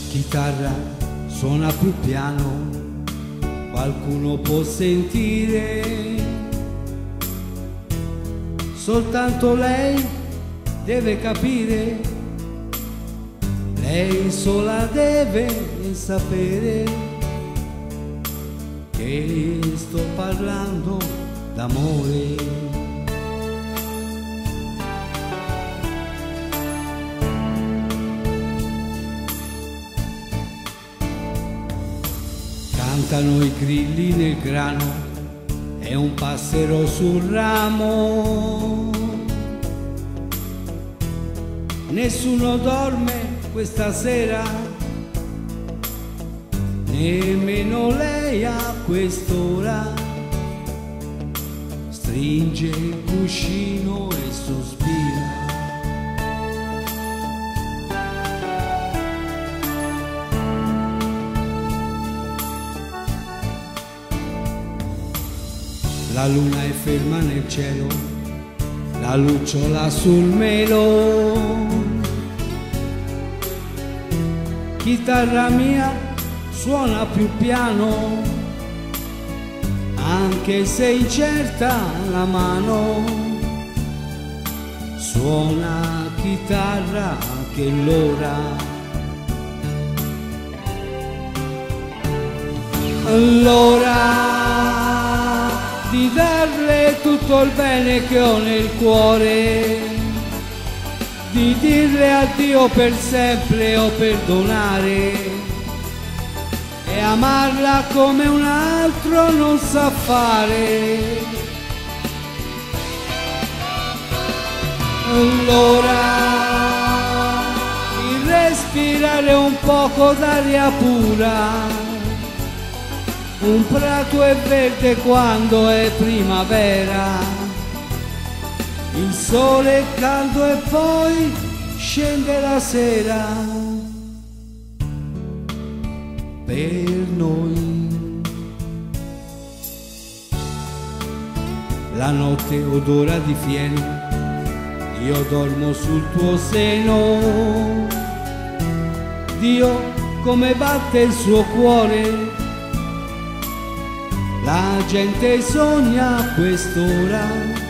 chitarra suona più piano, qualcuno può sentire, soltanto lei deve capire, lei sola deve sapere che sto parlando d'amore. Cantano i grilli nel grano e un passero sul ramo. Nessuno dorme questa sera, nemmeno lei a quest'ora. Stringe il cuscino e sospira. La luna è ferma nel cielo, la lucciola sul melo. Chitarra mia suona più piano, anche se incerta la mano. Suona chitarra che l'ora. Allora di darle tutto il bene che ho nel cuore, di dirle addio per sempre o perdonare, e amarla come un altro non sa fare. Allora di respirare un poco d'aria pura. Un prato è verde quando è primavera, il sole è caldo e poi scende la sera. Per noi la notte odora di fieno, io dormo sul tuo seno. Dio, come batte il suo cuore, la gente sogna a quest'ora.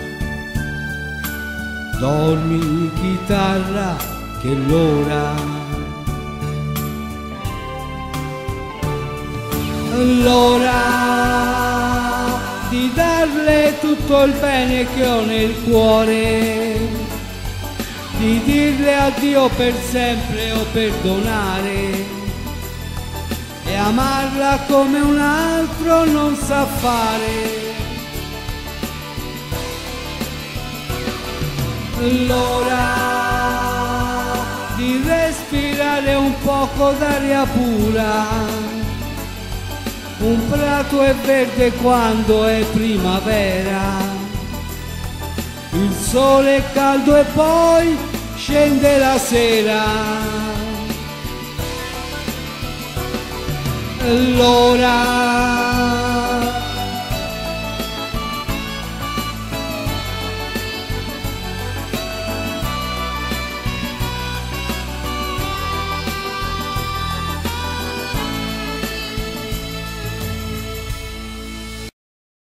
Dormi chitarra che l'ora. Allora di darle tutto il bene che ho nel cuore, di dirle addio per sempre o perdonare, e amarla come un altro non sa fare. Allora di respirare un poco d'aria pura. Un prato è verde quando è primavera, il sole è caldo e poi scende la sera. Allora